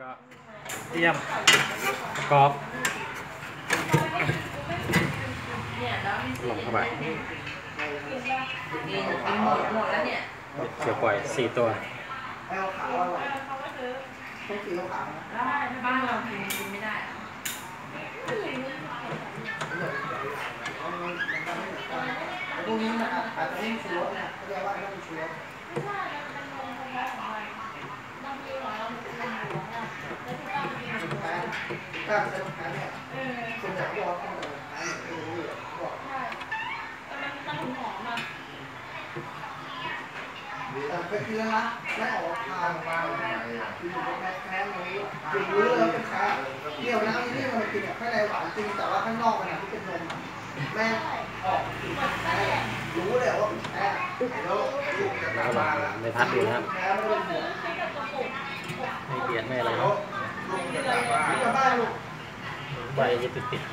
ก็เตรียมประกอบลงเข้าไปหมดแล้วเนี่ยเสือปล่อย4 ตัวต้องสีขาวได้ถ้าบ้านเรากินไม่ได้พวกนี้มันอาจจะไม่ชูรสเนี่ยเขาเรียกว่าไม่ชูรสไม่ใช่มันลงตรงนั้นของมันบางทีเราเป็นหลวงนะแล้วที่บ้านมีหลวงแพ้ถ้าเป็นหลวงแพ้เนี่ยคนจะบอกว่าหลวงแพ้เนี่ยไม่รู้เลยบอกใช่แต่มันหอมอ่ะไปกินแล้วนะไม่ออกทางมาคืออยู่แพ้แพ้ตรงนี้กินรู้แล้วเป็นแพ้เดี่ยวนะนี่มันกินแบบข้างในหวานจริงแต่ว่าข้างนอกมันที่เป็นนมแม่ออกรู้เลยว่าเป็นแพ้แล้วลูกจะกลับมาแล้วในพัดดูนะครับไม่เบียดไม่อะไรเนาะใบจะติดติด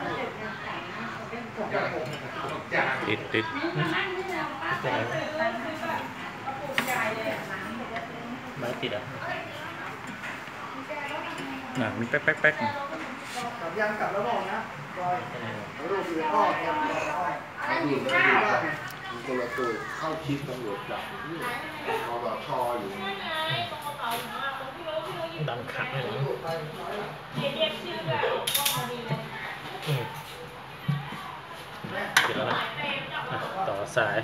ใบติดอ่ะมีแป๊กยังกลับแล้วบอกนะบอยรูปอยู่พ่อเนี่ยดูว่าคนละตัวเข้าคิดตำรวจจับรอต่อชออยู่ดังขัดเลยติดแล้วนะต่อสาย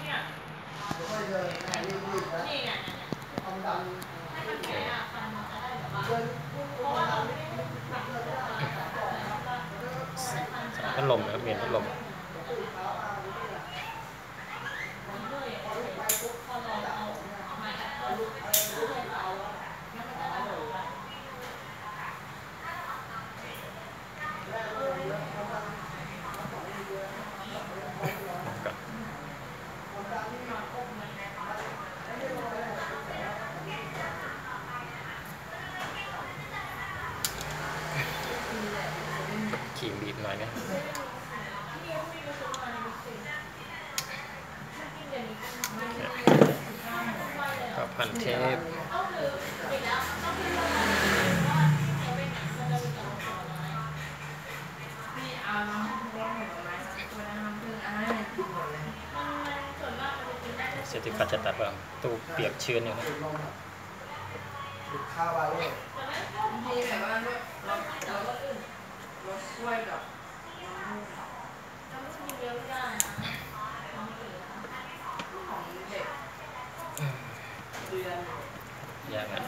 พัดลมนะครับเมียนพัดลมขีมบีบหน่อยนะก็พันเทปเสร็จที่กัดจะตัดแบบตู้เปียกชื้นอย่างนี้ข้าววาเล่ที่แบบว่าเราช่วยกับต้องมีเยอะได้ของเด็กเดือนอย่างนั้น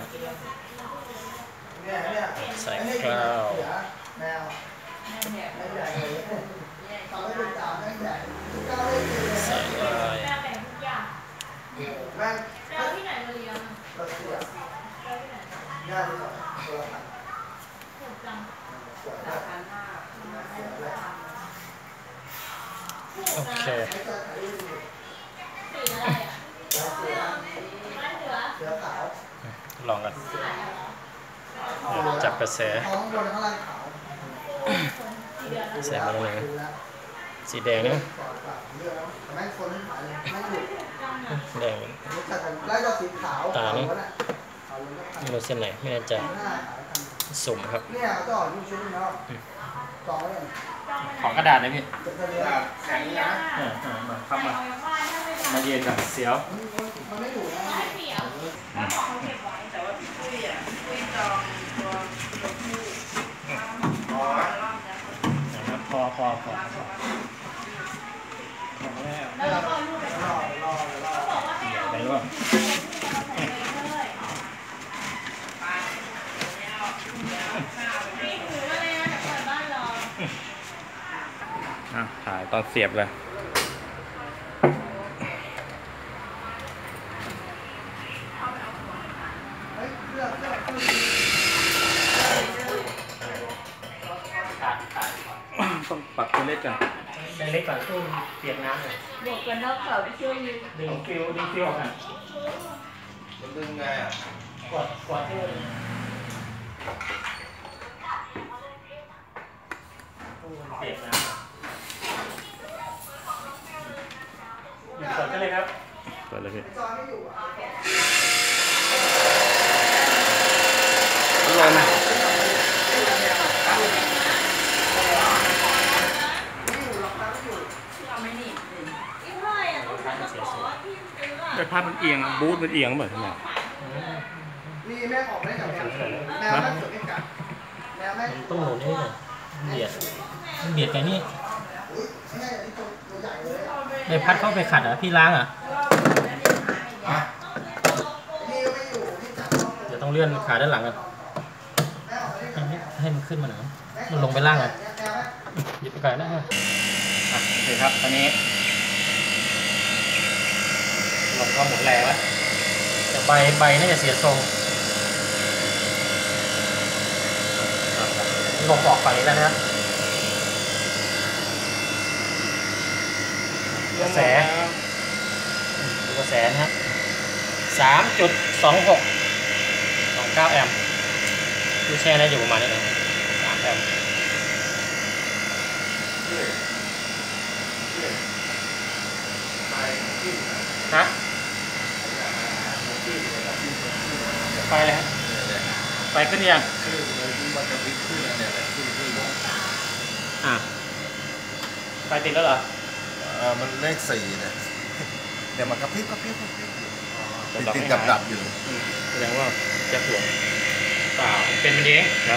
เนี่ยใส่ข้าวแมวแม่ใหญ่เลยทำให้เป็นสาวแม่ใหญ่ก้าวได้เลยใส่ลายแม่แบ่งทุกอย่างแม่เอาที่ไหนมาเลี้ยงเราเสียง่ายที่สุดตัวละถูกจังโอเคลองกันจับกระแสใส่มาเลยสีแดงนะแดงตาเนี่ยไม่รู้เส้นไหนไม่แน่ใจสุ่มครับของกระดาษนะพี่แข็งนะมาเข้ามาเย็นกับเสียวพอแล้วเราก็รูปไปเขาบอกว่าให้เอาไหนวะถ่ายตอนเสียบเลยต้องปักตัวเล็กก่อนเล็กก่อนตู้เปียกน้ำเลยบอกกันแล้วเขาช่วยดึงฟิวออกกันมันดึงไงอ่ะกดที่ตู้เปียกน้ำกดกันเลยครับกดเลยพี่พัดลมเอียงบูทมันเอียงแบบนี้มีแม่ออกได้กับแมวแมวนั่งสวยไม่กัดแมวแม่มันต้องหมุนให้หน่อยเบียดเบียดกันนี่ไม่ใช่ที่ตัวใหญ่เลยใบพัดเข้าไปขัดเหรอพี่ล้างเหรอนี่ก็ไม่อยู่ที่จับเดี๋ยวต้องเลื่อนขาด้านหลังกันให้มันขึ้นมาหน่อยมันลงไปล่างอ่ะหยิบไปไกลนะฮะโอเคครับตอนนี้ลงก็หมุนแรงแล้วแต่ใบน่าจะเสียทรงลงออกฝั่งนี้แล้วนะครับกระแสดูกระแสนะครับ3.26 29 แอมป์ตู้แช่ได้อยู่ประมาณนี้นะ3 แอมป์ฮะไฟเลยฮะไฟขึ้นยังไฟติดแล้วเหรอมันเลข4เนี่ยเดี๋ยวมันกระพริบติดดับอยู่แสดงว่าจะห่วงเปล่าเป็นมันเองครับ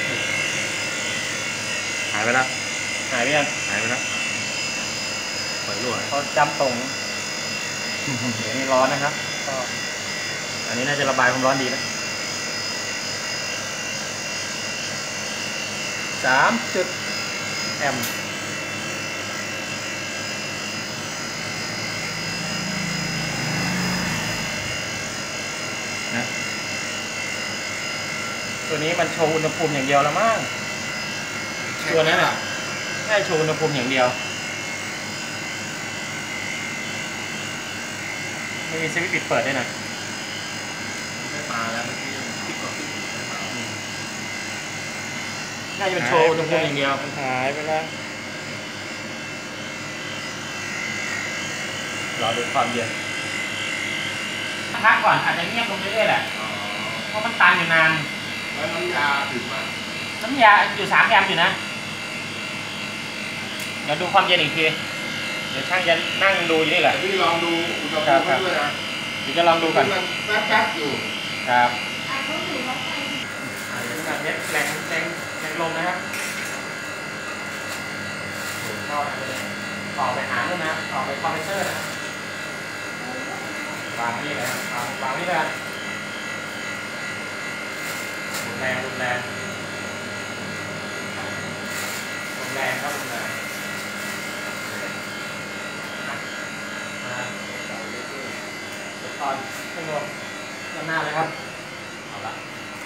หายไปแล้วหายไปยังหายไปแล้วปล่อยรั่วเขาจำตรงเดี๋ยวนี้ร้อนนะครับก็อันนี้น่าจะระบายความร้อนดีนะ3 แอมป์นะตัวนี้มันโชว์อุณหภูมิอย่างเดียวแล้วมั้งตัวนั้นอ่ะแค่โชว์อุณหภูมิอย่างเดียวไม่มีสวิตช์ปิดเปิดด้วยนะไม่มาแล้วเมื่อกี้ปิดก่อนน่าจะเป็นโชว์อุณหภูมิอย่างเดียวหายไปแล้วรอดูความเย็นพักก่อนอาจจะเงียบลงเรื่อยๆแหละเพราะมันตันอยู่นานแล้วน้ำยาถึงมาน้ำยาอยู่3 แอมป์อยู่นะเดี๋ยวดูความเย็นอีกทีเดี๋ยวช่างจะนั่งดูอยู่นี่แหละพี่ลองดูอุณหภูมิด้วยนะเดี๋ยวจะลองดูกันมันแป๊บๆอยู่ครับเขาถือว่าใครแบบนี้แรงลมนะครับเข้าไปเลยต่อไปหาด้วยนะต่อไปคอมเพรสเซอร์นะวางนี่เลยครับวางนี่เลยรุนแรงครับรุนแรงตอนขึ้นลงด้านหน้าเลยครับเอาละ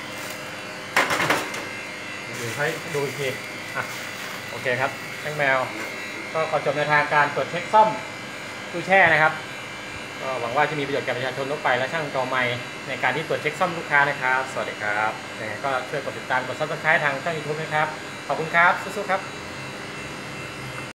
ดูให้ดูอีกทีโอเคครับช่างแมวก็ขอจบในทางการตรวจเช็คซ่อมตู้แช่นะครับก็หวังว่าจะมีประโยชน์แก่ประชาชนทั่วไปและช่างกอไมในการที่ตรวจเช็คซ่อมลูกค้านะครับสวัสดีครับยังไงก็ช่วยกดติดตามกด Subscribe ทางช่อง YouTube นะครับขอบคุณครับสู้ๆครับ